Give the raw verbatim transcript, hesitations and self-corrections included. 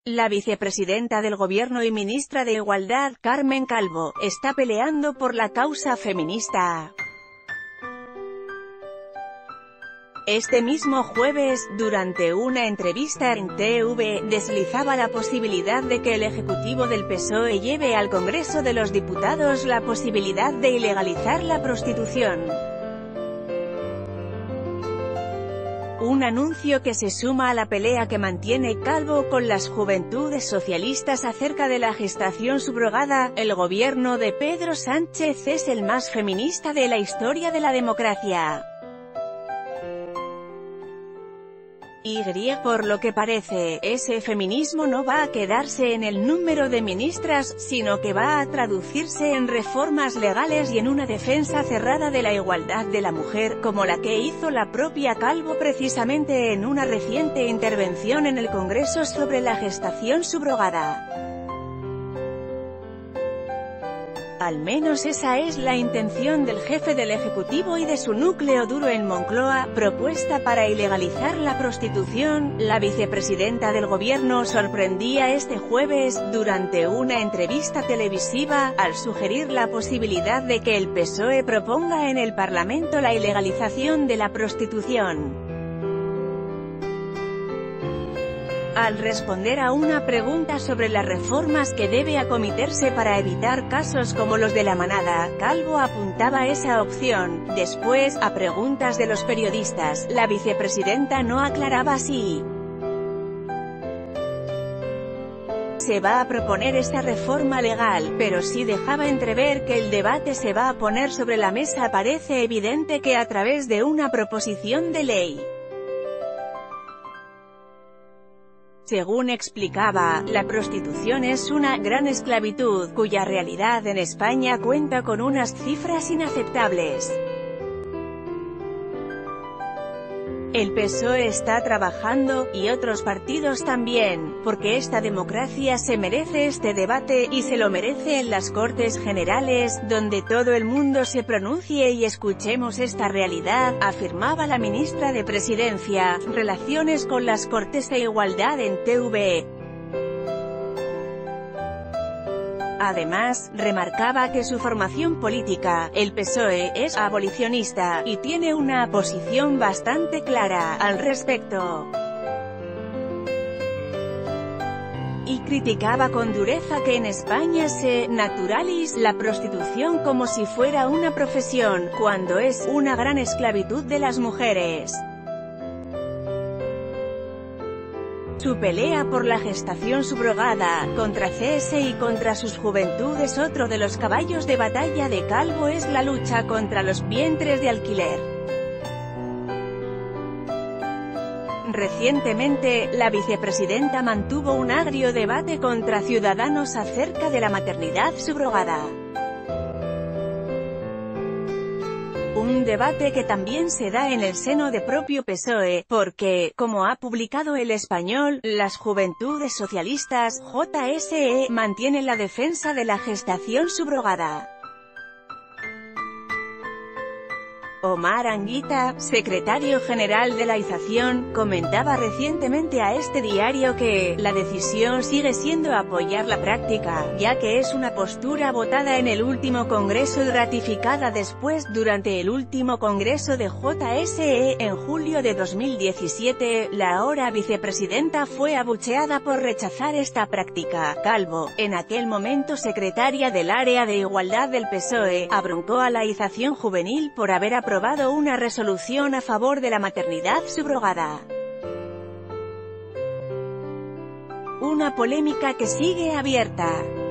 La vicepresidenta del Gobierno y ministra de Igualdad, Carmen Calvo, está peleando por la causa feminista. Este mismo jueves, durante una entrevista en T V, deslizaba la posibilidad de que el Ejecutivo del P S O E lleve al Congreso de los Diputados la posibilidad de ilegalizar la prostitución. Un anuncio que se suma a la pelea que mantiene Calvo con las juventudes socialistas acerca de la gestación subrogada. El gobierno de Pedro Sánchez es el más feminista de la historia de la democracia. Y, por lo que parece, ese feminismo no va a quedarse en el número de ministras, sino que va a traducirse en reformas legales y en una defensa cerrada de la igualdad de la mujer, como la que hizo la propia Calvo precisamente en una reciente intervención en el Congreso sobre la gestación subrogada. Al menos esa es la intención del jefe del Ejecutivo y de su núcleo duro en Moncloa, propuesta para ilegalizar la prostitución. La vicepresidenta del Gobierno sorprendía este jueves, durante una entrevista televisiva, al sugerir la posibilidad de que el P S O E proponga en el Parlamento la ilegalización de la prostitución. Al responder a una pregunta sobre las reformas que debe acometerse para evitar casos como los de la Manada, Calvo apuntaba esa opción. Después, a preguntas de los periodistas, la vicepresidenta no aclaraba si se va a proponer esta reforma legal, pero sí dejaba entrever que el debate se va a poner sobre la mesa. Parece evidente que a través de una proposición de ley. Según explicaba, la prostitución es una gran esclavitud, cuya realidad en España cuenta con unas cifras inaceptables. El P S O E está trabajando, y otros partidos también, porque esta democracia se merece este debate, y se lo merece en las Cortes Generales, donde todo el mundo se pronuncie y escuchemos esta realidad, afirmaba la ministra de Presidencia, Relaciones con las Cortes e Igualdad en T V. Además, remarcaba que su formación política, el P S O E, es abolicionista, y tiene una posición bastante clara al respecto. Y criticaba con dureza que en España se naturalice la prostitución como si fuera una profesión, cuando es una gran esclavitud de las mujeres. Su pelea por la gestación subrogada, contra C S y contra sus juventudes. Otro de los caballos de batalla de Calvo es la lucha contra los vientres de alquiler. Recientemente, la vicepresidenta mantuvo un agrio debate contra Ciudadanos acerca de la maternidad subrogada. Un debate que también se da en el seno de propio P S O E, porque, como ha publicado El Español, las Juventudes Socialistas, J S E, mantienen la defensa de la gestación subrogada. Omar Anguita, secretario general de la asociación, comentaba recientemente a este diario que la decisión sigue siendo apoyar la práctica, ya que es una postura votada en el último Congreso y ratificada después, durante el último Congreso de J S E, en julio de dos mil diecisiete, la ahora vicepresidenta fue abucheada por rechazar esta práctica. Calvo, en aquel momento secretaria del área de igualdad del P S O E, abroncó a la asociación juvenil por haber aprobado aprobado una resolución a favor de la maternidad subrogada. Una polémica que sigue abierta.